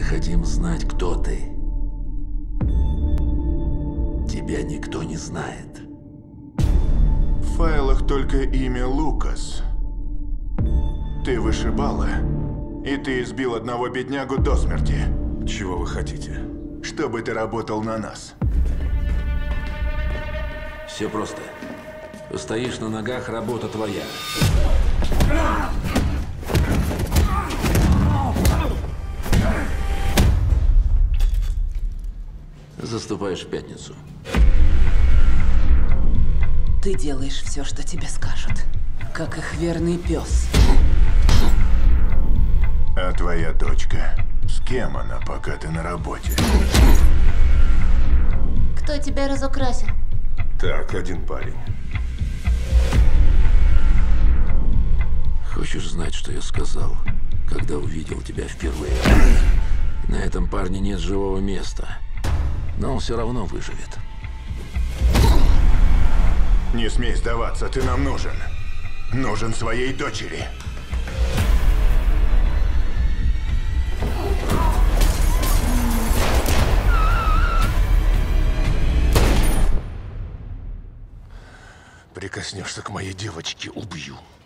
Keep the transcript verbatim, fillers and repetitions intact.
хотим знать, кто ты. Тебя никто не знает. В файлах только имя Лукас. Ты вышибала, и ты избил одного беднягу до смерти. Чего вы хотите? Чтобы ты работал на нас. Все просто. Стоишь на ногах, работа твоя. Заступаешь в пятницу. Ты делаешь все, что тебе скажут. Как их верный пес. А твоя дочка? С кем она, пока ты на работе? Кто тебя разукрасил? Так, один парень. Хочешь знать, что я сказал, когда увидел тебя впервые? На этом парне нет живого места, но он все равно выживет. Не смей сдаваться, ты нам нужен. Нужен своей дочери. Прикоснешься к моей девочке — убью.